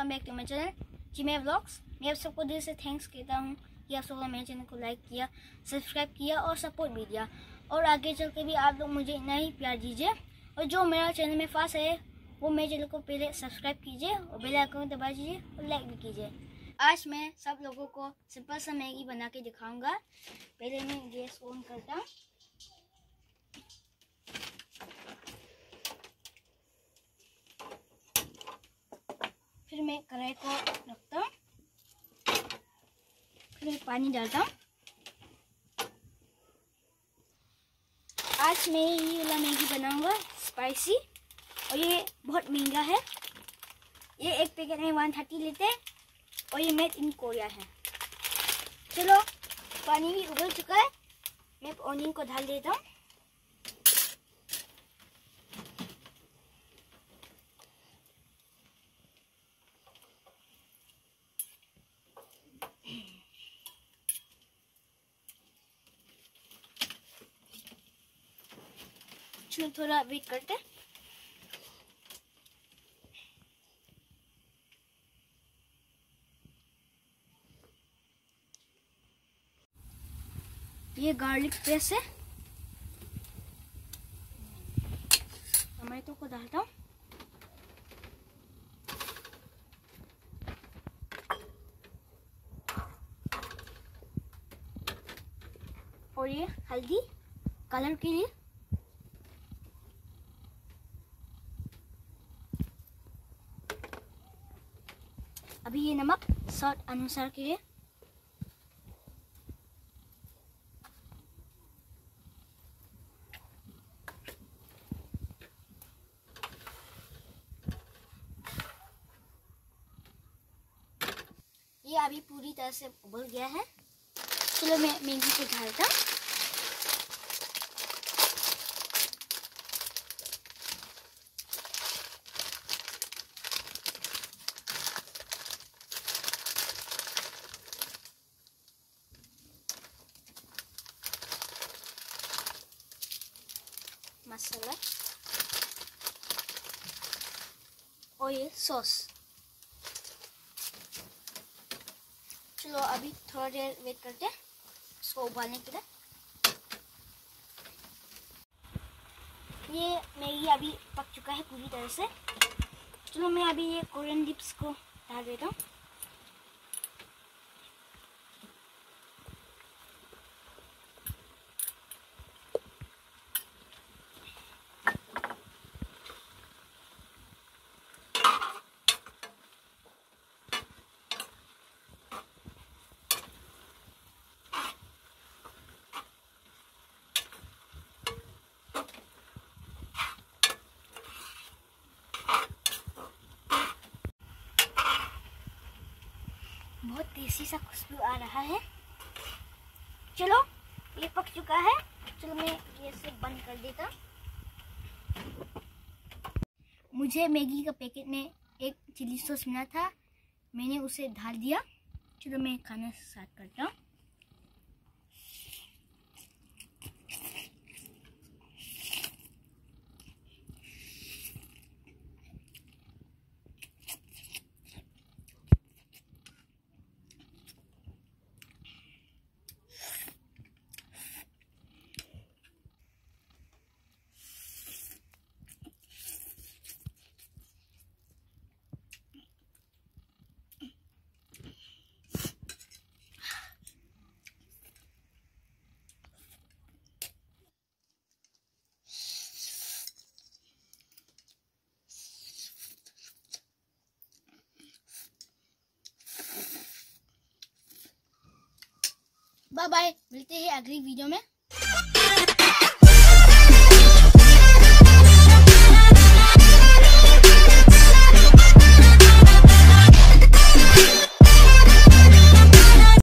Back to my channel जिमे vlogs. मैं आप सबको दिल से थैंक्स कहता हूँ कि आप सबको मेरे चैनल को लाइक किया, सब्सक्राइब किया और सपोर्ट भी दिया। और आगे चल के भी आप लोग मुझे इतना ही प्यार दीजिए। और जो मेरा चैनल में फर्स्ट है वो मेरे चैनल को पहले सब्सक्राइब कीजिए और बेल आइकन दबा दीजिए और लाइक भी कीजिए। आज मैं सब लोगों को सिंपल सा मैगी बना के दिखाऊंगा। पहले मैं गैस ऑन करता हूँ। फिर मैं कढ़ाई को रखता हूँ। फिर मैं पानी डालता हूँ। आज मैं ये वाला मैगी बनाऊंगा स्पाइसी, और ये बहुत महंगा है। ये एक पैकेट में 130 लेते हैं और ये मेड इन कोरिया है। चलो, पानी भी उबल चुका है, मैं ऑनियन को डाल देता हूँ। चलो थोड़ा वेट करते हैं। ये गार्लिक पेस्ट है, टमाटो को डालता हूँ। और ये हल्दी कलर के लिए। अभी ये नमक स्वाद अनुसार के लिए। ये अभी पूरी तरह से उबल गया है। चलो मैं मैगी को डालता हूँ। मसाला और ये सॉस। चलो अभी थोड़ा देर वेट करते हैं इसको उबालने के लिए। ये मैगी अभी पक चुका है पूरी तरह से। चलो मैं अभी ये कोरियन लिप्स को डाल देता हूँ। बहुत टेस्टी सा खुशबू आ रहा है। चलो ये पक चुका है। चलो मैं गैस से बंद कर देता। मुझे मैगी का पैकेट में एक चिली सॉस मिला था, मैंने उसे डाल दिया। चलो मैं खाना स्टार्ट करता हूँ। बाय बाय, मिलते हैं अगली वीडियो में।